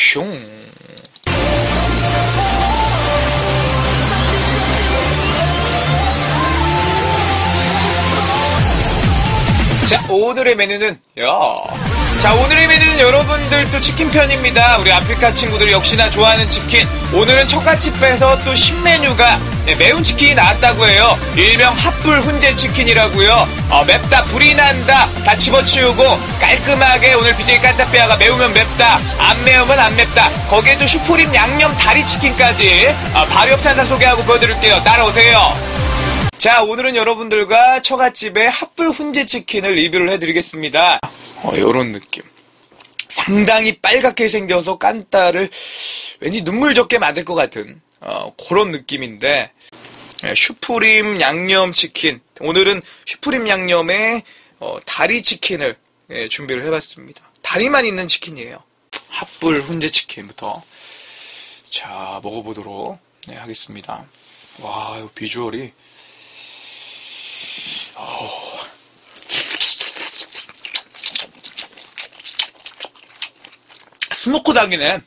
슝. 자, 오늘의 메뉴는 여러분들도 치킨 편입니다. 우리 아프리카 친구들 역시나 좋아하는 치킨. 오늘은 처갓집에서 또 신메뉴가 매운 치킨이 나왔다고 해요. 일명 핫불 훈제 치킨이라고요. 맵다, 불이 난다, 다 집어치우고 깔끔하게 오늘 BJ 깐따삐아가 매우면 맵다, 안 매우면 안 맵다. 거기에 또 슈프림 양념 다리치킨까지 발효찬사 소개하고 보여드릴게요. 따라오세요. 자, 오늘은 여러분들과 처갓집의 핫불 훈제 치킨을 리뷰를 해드리겠습니다. 요런 느낌. 상당히 빨갛게 생겨서 깐따를 왠지 눈물 젖게 만들 것 같은 그런 느낌인데, 슈프림 양념 치킨. 오늘은 슈프림 양념의 다리 치킨을 준비를 해봤습니다. 다리만 있는 치킨이에요. 핫불 훈제 치킨부터 자, 먹어보도록 하겠습니다. 와, 이 비주얼이 스모크 닭이네.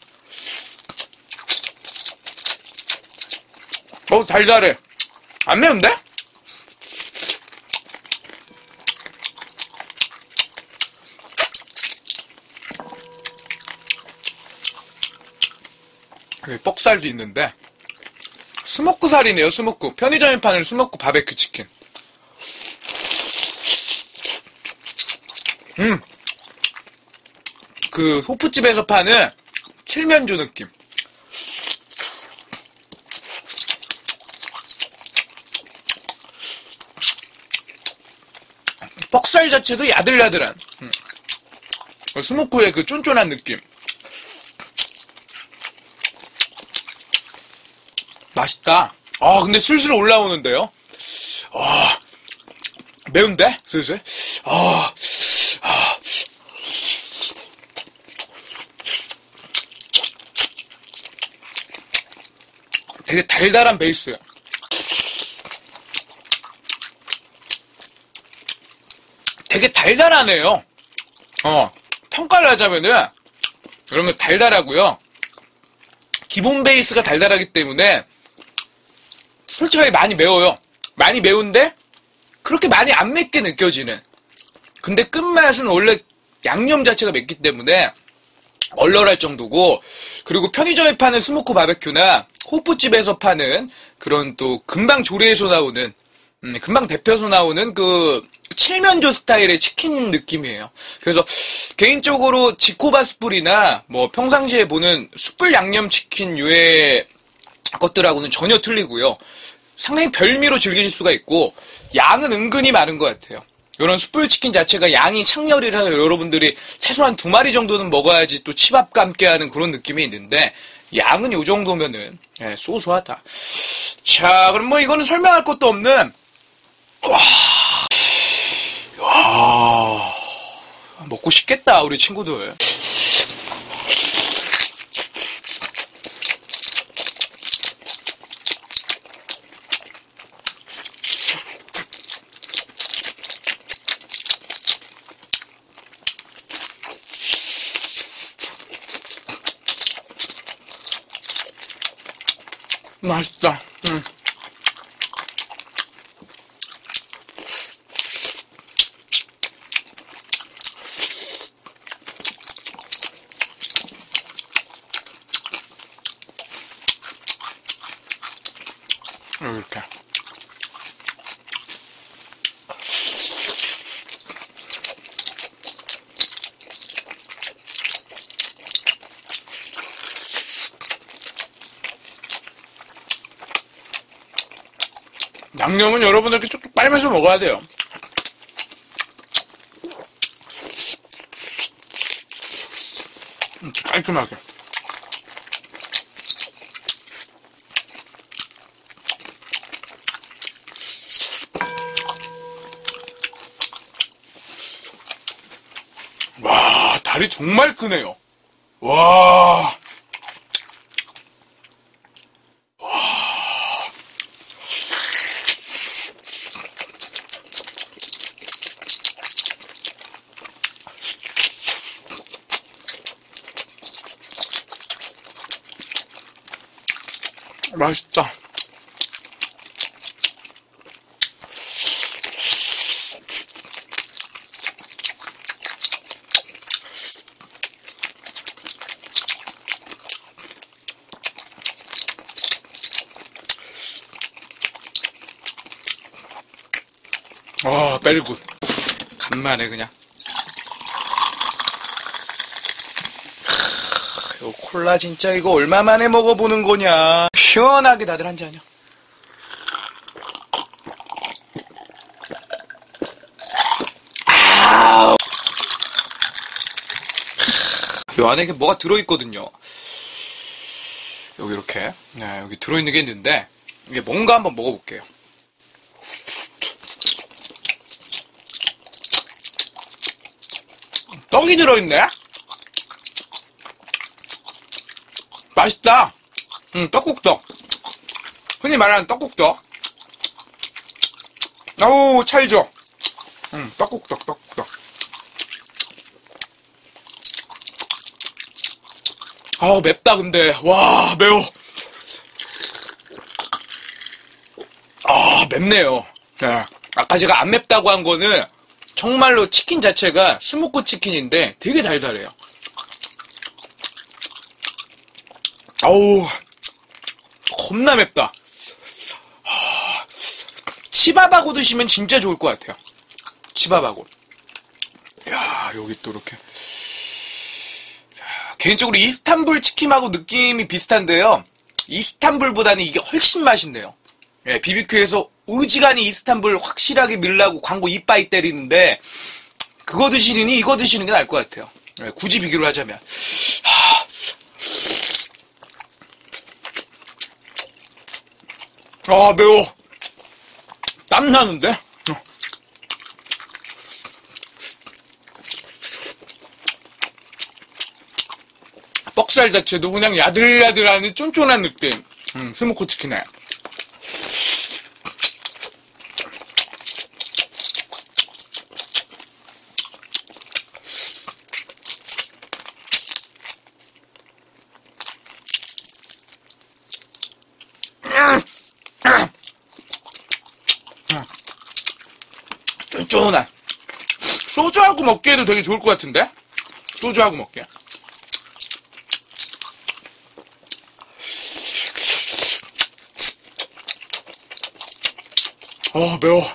달달해. 안 매운데? 여기 뻑살도 있는데 스모크 살이네요. 스모크. 편의점에 파는 스모크 바베큐 치킨. 그 호프집에서 파는 칠면조 느낌. 뻑살 자체도 야들야들한 스모크의 그 쫀쫀한 느낌. 맛있다. 근데 슬슬 올라오는데요. 매운데? 슬슬. 되게 달달한 베이스예요. 되게 달달하네요. 평가를 하자면은 이런 거 달달하고요. 기본 베이스가 달달하기 때문에 솔직하게 많이 매워요. 많이 매운데 그렇게 많이 안 맵게 느껴지는. 근데 끝맛은 원래 양념 자체가 맵기 때문에 얼얼할 정도고, 그리고 편의점에 파는 스모크 바베큐나 호프집에서 파는 그런 또 금방 조리해서 나오는, 금방 데펴서 나오는 그 칠면조 스타일의 치킨 느낌이에요. 그래서 개인적으로 지코바 숯불이나 뭐 평상시에 보는 숯불 양념 치킨 유의 것들하고는 전혀 틀리고요. 상당히 별미로 즐기실 수가 있고, 양은 은근히 많은 것 같아요. 이런 숯불치킨 자체가 양이 창렬이라서 여러분들이 최소한 2마리 정도는 먹어야지 또 치밥과 함께하는 그런 느낌이 있는데, 양은 요 정도면은 소소하다. 자, 그럼 뭐 이거는 설명할 것도 없는, 와, 먹고 싶겠다 우리 친구들. 맛있다. 이렇게. 양념은 여러분들 이렇게 쭉쭉 빨면서 먹어야 돼요. 깔끔하게. 와, 다리 정말 크네요. 와. 맛있다. 베리굿. 간만에 그냥. 요 콜라 진짜 이거 얼마만에 먹어보는 거냐. 시원하게 다들 한 잔이야. 요 안에 뭐가 들어있거든요. 여기 이렇게. 네, 여기 들어있는 게 있는데 이게 뭔가 한번 먹어볼게요. 떡이 들어있네? 맛있다. 떡국떡. 흔히 말하는 떡국떡. 어우, 찰져. 떡국떡. 아우, 맵다, 근데. 와, 매워. 아, 맵네요. 네. 아까 제가 안 맵다고 한 거는 정말로 치킨 자체가 스모크 치킨인데 되게 달달해요. 어우, 겁나 맵다. 치밥하고 드시면 진짜 좋을 것 같아요. 치밥하고. 야, 여기 또 이렇게. 야, 개인적으로 이스탄불 치킨하고 느낌이 비슷한데요. 이스탄불보다는 이게 훨씬 맛있네요. 예, BBQ에서 의지간히 이스탄불 확실하게 밀라고 광고 이빠이 때리는데 그거 드시느니 이거 드시는 게 나을 것 같아요. 예, 굳이 비교를 하자면. 아, 매워. 땀 나는데? 뻑살 자체도 그냥 야들야들하는 쫀쫀한 느낌. 스모크 치킨에. 쫀쫀한. 소주하고 먹기에도 되게 좋을 것 같은데? 소주하고 먹기에. 매워.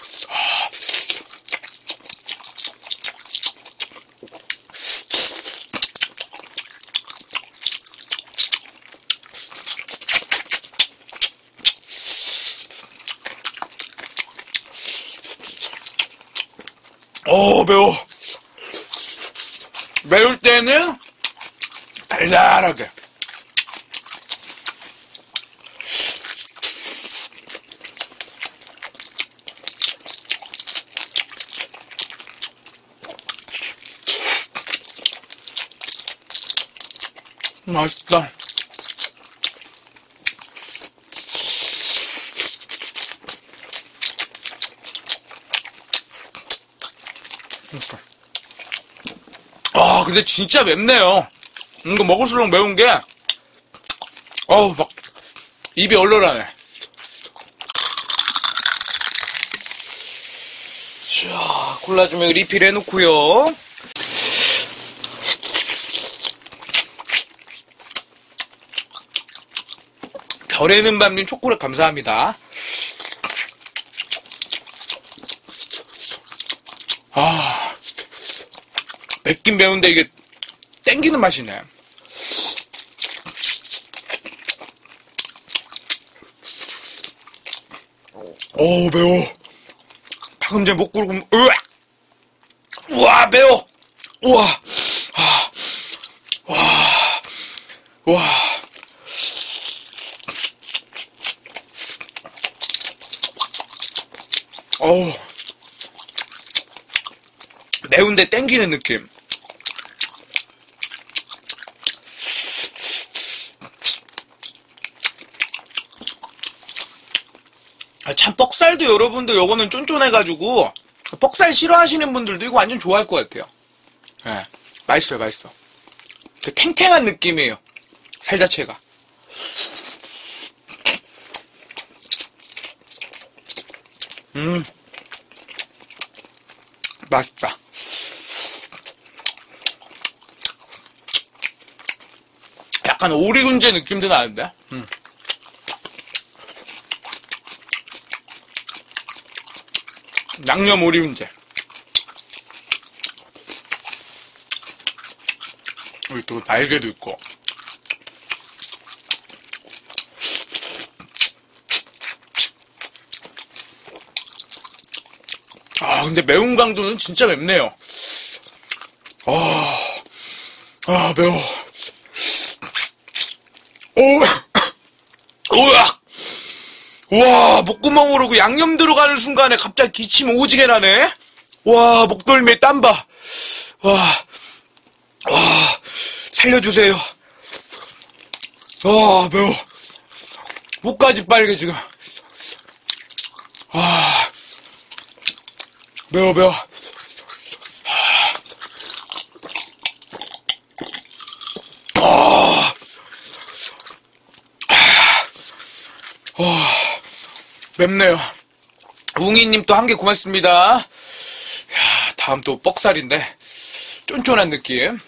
매워. 매울 때는 달달하게. 맛있다. 근데 진짜 맵네요. 이거 먹을수록 매운 게, 막, 입이 얼얼하네. 자, 콜라 좀 리필 해놓고요. 별에는 밤님 초콜릿 감사합니다. 맵긴 매운데 이게 땡기는 맛이네. 매워. 방금 전에 목 구르고, 우와, 매워. 우와, 와. 매운데 땡기는 느낌. 참, 뻑살도 여러분들 요거는 쫀쫀해가지고 뻑살 싫어하시는 분들도 이거 완전 좋아할 것 같아요. 예, 맛있어요, 맛있어. 그 탱탱한 느낌이에요, 살 자체가. 맛있다. 약간 오리군제 느낌도 나는데? 양념 오리군제. 여기 또 날개도 있고. 아, 근데 매운 강도는 진짜 맵네요. 매워. 우와! 와, 목구멍으로 그 양념 들어가는 순간에 갑자기 기침 오지게 나네? 와, 목덜미에 땀 봐. 와, 살려주세요. 매워. 목까지 빨개, 지금. 매워. 맵네요. 웅이님 또 한 개 고맙습니다. 야, 다음 또 뻑살인데 쫀쫀한 느낌.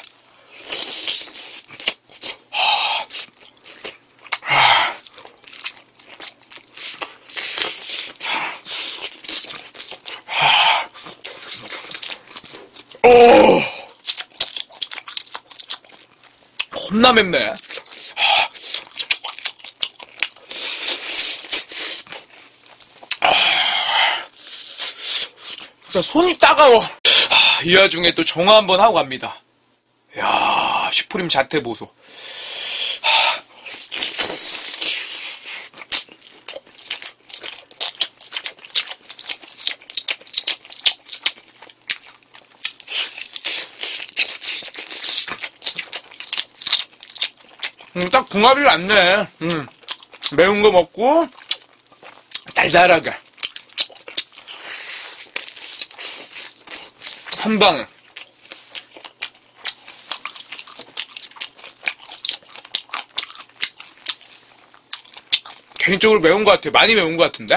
겁나 맵네. 진짜 손이 따가워. 이 와중에 또 정화 한번 하고 갑니다. 야, 슈프림 자태 보소. 딱 궁합이 맞네. 매운 거 먹고 달달하게 한 방에. 개인적으로 매운 것 같아요. 많이 매운 것 같은데?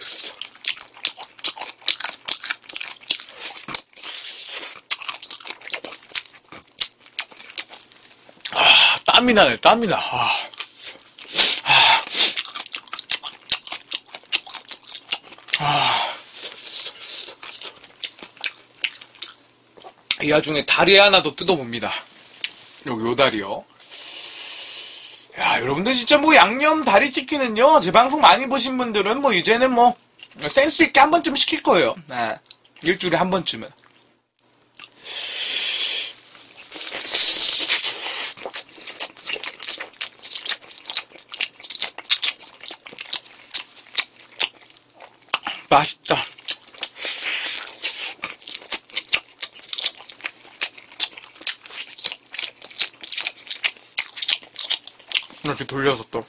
땀이 나네, 땀이 나. 이 와중에 다리 하나 더 뜯어봅니다. 요 다리요. 야, 여러분들 진짜 뭐 양념 다리치킨은요, 제 방송 많이 보신 분들은 뭐 이제는 뭐 센스 있게 한 번쯤 시킬 거예요. 네. 일주일에 한 번쯤은. 맛있다. 이렇게 돌려서 또.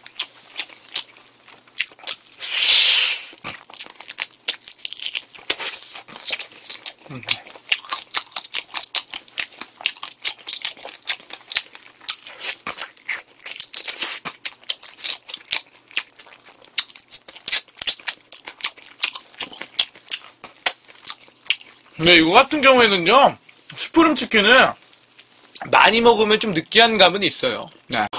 근데 이거 같은 경우에는요, 슈프림 치킨은 많이 먹으면 좀 느끼한 감은 있어요. 네.